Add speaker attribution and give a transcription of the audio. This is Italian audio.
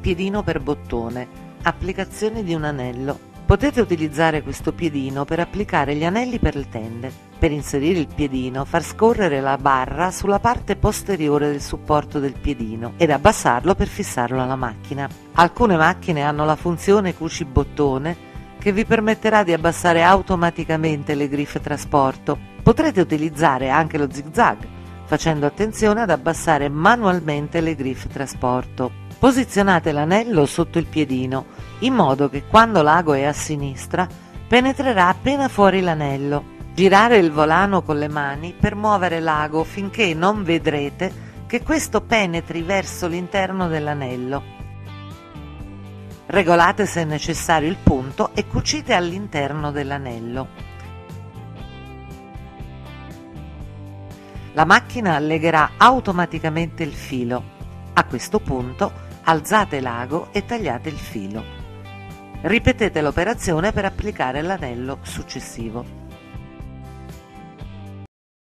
Speaker 1: piedino per bottone, applicazione di un anello. Potete utilizzare questo piedino per applicare gli anelli per le tende. Per inserire il piedino, far scorrere la barra sulla parte posteriore del supporto del piedino ed abbassarlo per fissarlo alla macchina. Alcune macchine hanno la funzione cuci bottone che vi permetterà di abbassare automaticamente le griffe trasporto. Potrete utilizzare anche lo zig-zag, facendo attenzione ad abbassare manualmente le griffe trasporto. Posizionate l'anello sotto il piedino, in modo che quando l'ago è a sinistra, penetrerà appena fuori l'anello. Girare il volano con le mani per muovere l'ago finché non vedrete che questo penetri verso l'interno dell'anello. Regolate se necessario il punto e cucite all'interno dell'anello. La macchina allegherà automaticamente il filo. A questo punto alzate l'ago e tagliate il filo. Ripetete l'operazione per applicare l'anello successivo.